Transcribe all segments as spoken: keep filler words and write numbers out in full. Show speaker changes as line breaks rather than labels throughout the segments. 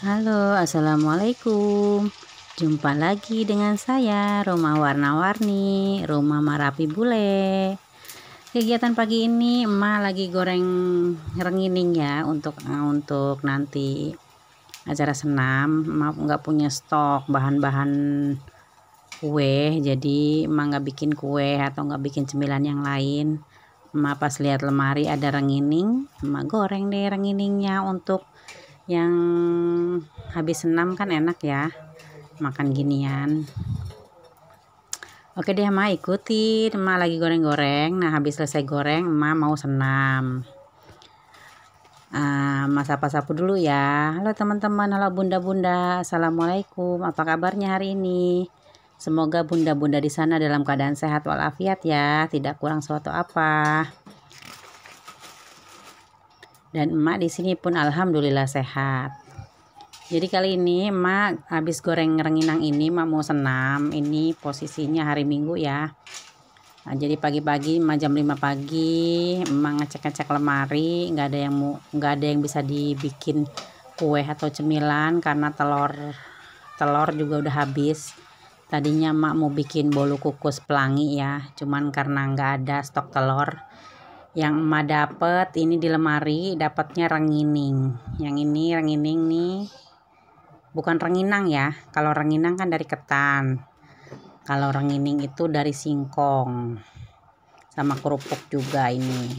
Halo, assalamualaikum. Jumpa lagi dengan saya, Roma Warna-Warni, Roma Marapi Bule. Kegiatan pagi ini emak lagi goreng rengining ya untuk uh, untuk nanti acara senam. Emak nggak punya stok bahan-bahan kue, jadi emak nggak bikin kue atau nggak bikin cemilan yang lain. Emak pas lihat lemari ada rengining, emak goreng deh renginingnya untuk yang habis senam kan enak ya makan ginian. Oke deh emak ikutin, emak lagi goreng-goreng. Nah habis selesai goreng emak mau senam. uh, emak sapa-sapa dulu ya. Halo teman-teman, halo bunda-bunda, assalamualaikum, apa kabarnya hari ini? Semoga bunda-bunda di sana dalam keadaan sehat walafiat ya, tidak kurang suatu apa. Dan emak di sini pun alhamdulillah sehat. Jadi kali ini emak habis goreng renginang ini emak mau senam. Ini posisinya hari Minggu ya. Nah, jadi pagi-pagi emak jam lima pagi emak ngecek-ngecek lemari, nggak ada yang mau nggak ada yang bisa dibikin kue atau cemilan karena telur telur juga udah habis. Tadinya emak mau bikin bolu kukus pelangi ya, cuman karena nggak ada stok telur. Yang emak dapet ini di lemari dapatnya rengining. Yang ini rengining nih bukan renginang ya. Kalau renginang kan dari ketan, kalau rengining itu dari singkong sama kerupuk juga ini.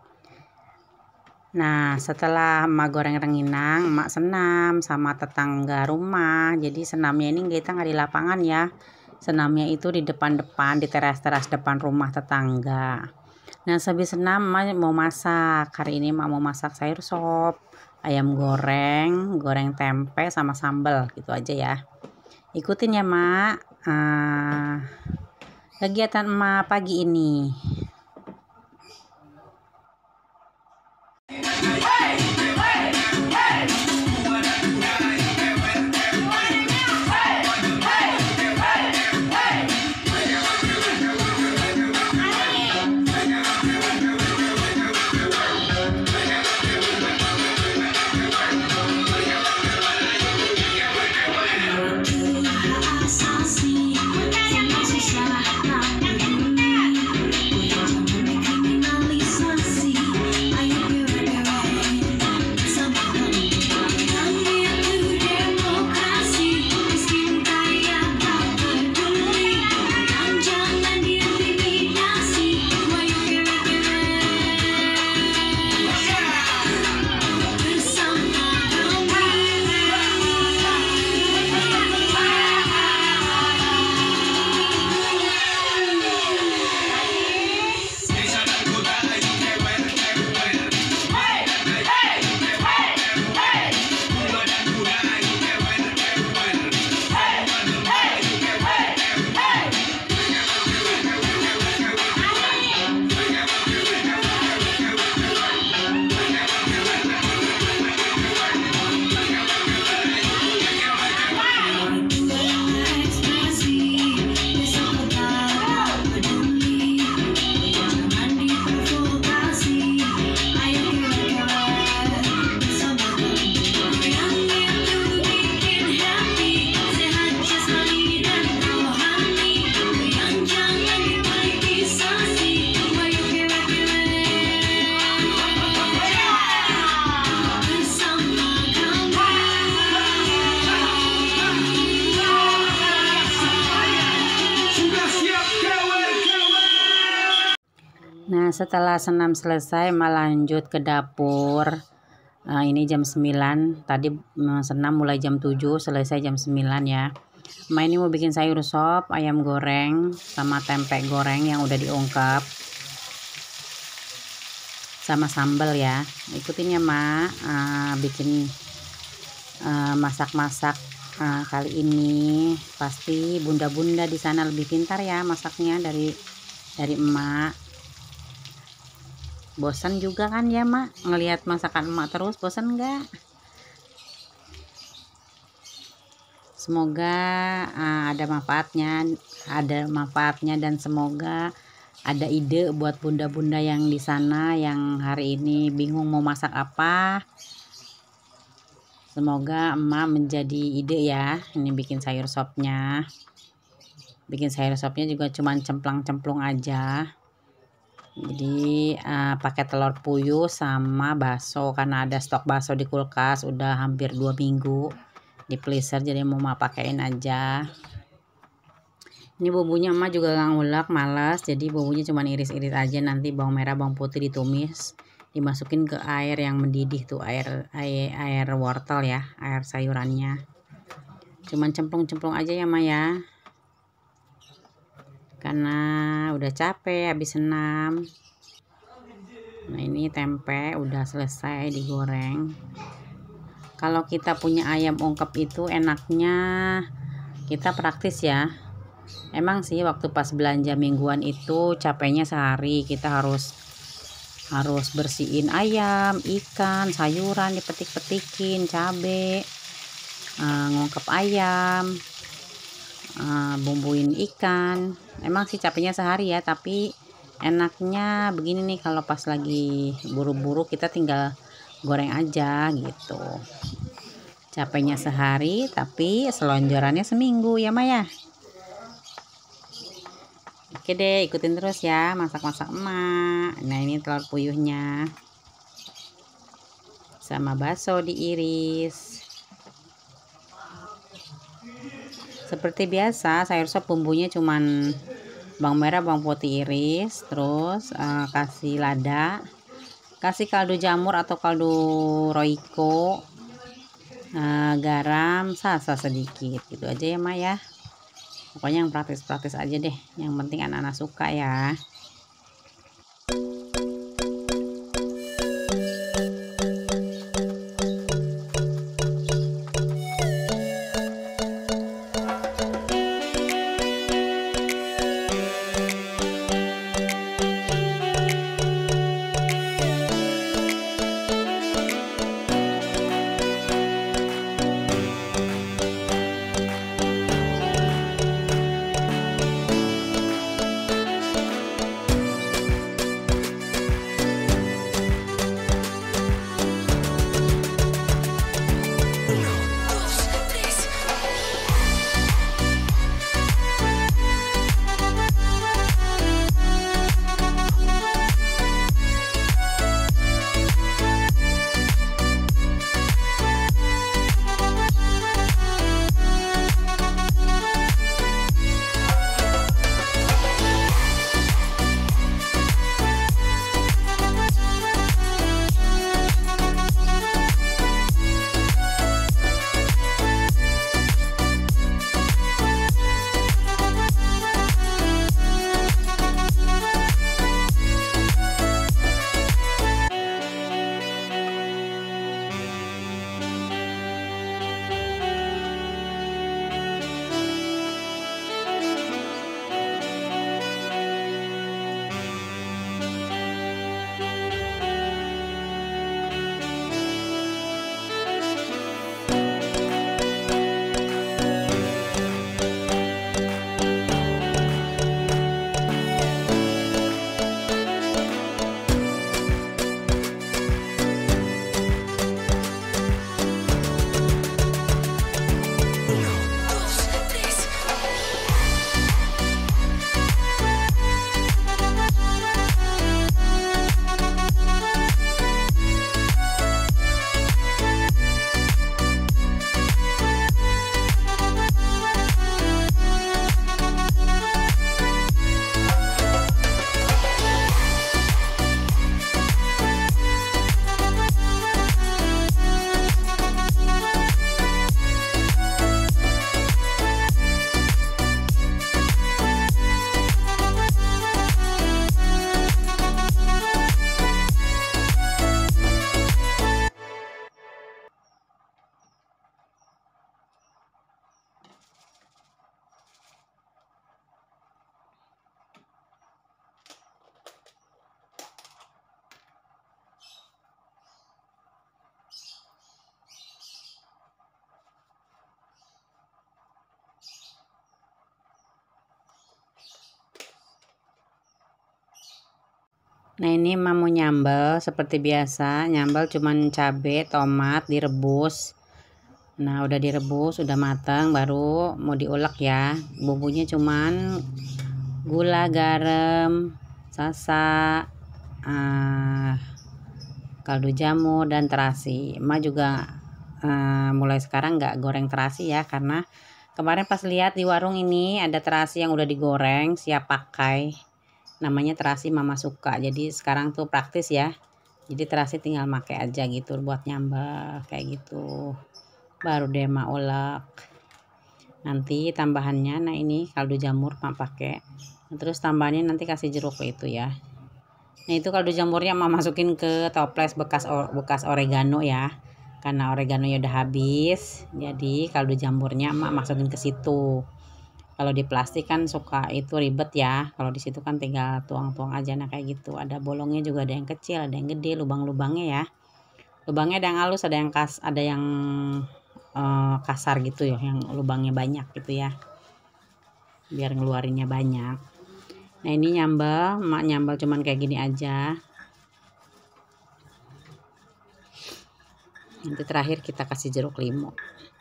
Nah setelah emak goreng renginang, emak senam sama tetangga rumah. Jadi senamnya ini kita nggak di lapangan ya, senamnya itu di depan-depan, di teras-teras depan rumah tetangga. Nah habis senam emak mau masak. Hari ini emak mau masak sayur sop, ayam goreng, goreng tempe sama sambal gitu aja ya. Ikutin ya mak uh, kegiatan emak pagi ini. Nah setelah senam selesai emak lanjut ke dapur. uh, Ini jam sembilan. Tadi senam mulai jam tujuh, selesai jam sembilan ya. Emak ini mau bikin sayur sop, ayam goreng sama tempe goreng yang udah diungkep sama sambal ya. Ikutin ya mak uh, bikin uh, masak-masak uh, kali ini. Pasti bunda-bunda di sana lebih pintar ya masaknya dari dari emak. Bosan juga kan ya mak ngelihat masakan emak terus, bosan enggak? Semoga uh, ada manfaatnya, ada manfaatnya dan semoga ada ide buat bunda-bunda yang di sana yang hari ini bingung mau masak apa. Semoga emak menjadi ide ya. Ini bikin sayur sopnya. Bikin sayur sopnya juga cuman cemplang-cemplung aja. Jadi uh, pakai telur puyuh sama bakso, karena ada stok bakso di kulkas udah hampir dua minggu di freezer, jadi mau emak pakein aja. Ini bumbunya emak juga gak ngulek, malas, jadi bumbunya cuman iris-iris aja. Nanti bawang merah, bawang putih ditumis, dimasukin ke air yang mendidih tuh, air air air wortel ya, air sayurannya. Cuman cemplung-cemplung aja ya emak ya, karena udah capek habis senam. Nah ini tempe udah selesai digoreng. Kalau kita punya ayam ungkep itu enaknya kita praktis ya. Emang sih waktu pas belanja mingguan itu capeknya sehari, kita harus harus bersihin ayam, ikan, sayuran dipetik-petikin, cabe, uh, ngungkep ayam, uh, bumbuin ikan. Emang sih capeknya sehari ya, tapi enaknya begini nih, kalau pas lagi buru-buru kita tinggal goreng aja gitu. Capeknya sehari tapi selonjorannya seminggu ya Maya. Oke deh, ikutin terus ya masak-masak emak. Nah ini telur puyuhnya sama bakso diiris. Seperti biasa sayur sop bumbunya cuman bawang merah, bawang putih iris, terus uh, kasih lada, kasih kaldu jamur atau kaldu roiko, uh, garam, salsa sedikit, gitu aja ya Mak ya. Pokoknya yang praktis-praktis aja deh, yang penting anak-anak suka ya. Nah ini emak mau nyambel seperti biasa. Nyambel cuman cabai, tomat direbus, Nah udah direbus, udah matang, baru mau diulek ya. Bumbunya cuman gula, garam, sasa, uh, kaldu jamur, dan terasi. Emak juga uh, mulai sekarang nggak goreng terasi ya, karena kemarin pas lihat di warung ini ada terasi yang udah digoreng siap pakai, namanya terasi Mama Suka. Jadi sekarang tuh praktis ya, jadi terasi tinggal pakai aja gitu buat nyambel kayak gitu. Baru deh mak ulek. Nanti tambahannya, nah ini kaldu jamur mak pakai. Terus tambahannya nanti kasih jeruk itu ya. Nah itu kaldu jamurnya mak masukin ke toples bekas bekas oregano ya. Karena oreganonya udah habis, jadi kaldu jamurnya mak masukin ke situ. Kalau di plastik kan suka itu ribet ya. Kalau di situ kan tinggal tuang-tuang aja, nah kayak gitu. Ada bolongnya juga, ada yang kecil, ada yang gede, lubang-lubangnya ya. Lubangnya ada yang halus, ada yang kas, ada yang uh, kasar gitu ya, yang lubangnya banyak gitu ya. Biar ngeluarinnya banyak. Nah ini nyambal, mak nyambal cuman kayak gini aja. Nanti terakhir kita kasih jeruk limau.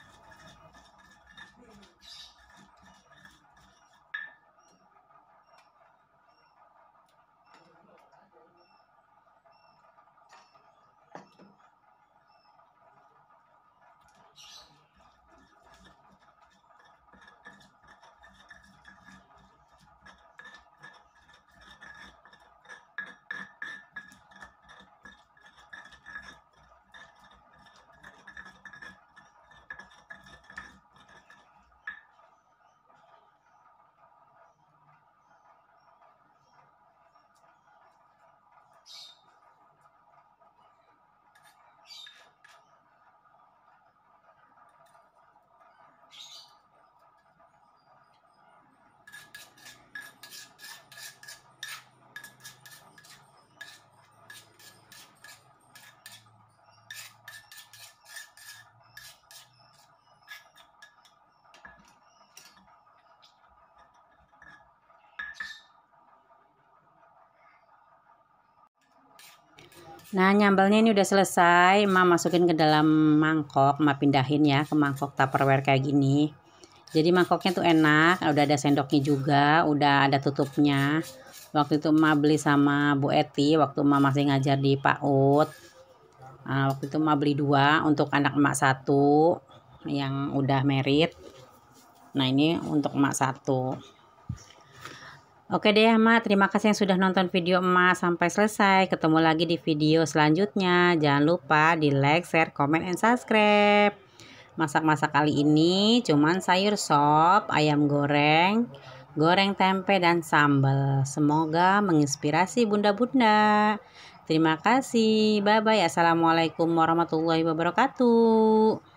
Nah nyambalnya ini udah selesai, emak masukin ke dalam mangkok, emak pindahin ya ke mangkok tupperware kayak gini. Jadi mangkoknya tuh enak, udah ada sendoknya juga, udah ada tutupnya. Waktu itu emak beli sama Bu Eti, waktu emak masih ngajar di PAUD. Nah, waktu itu emak beli dua, untuk anak emak satu yang udah merit. Nah ini untuk emak satu. Oke deh emak, terima kasih yang sudah nonton video emak sampai selesai. Ketemu lagi di video selanjutnya. Jangan lupa di like, share, comment, and subscribe. Masak-masak kali ini cuman sayur sop, ayam goreng, goreng tempe, dan sambal. Semoga menginspirasi bunda-bunda. Terima kasih. Bye-bye. Assalamualaikum warahmatullahi wabarakatuh.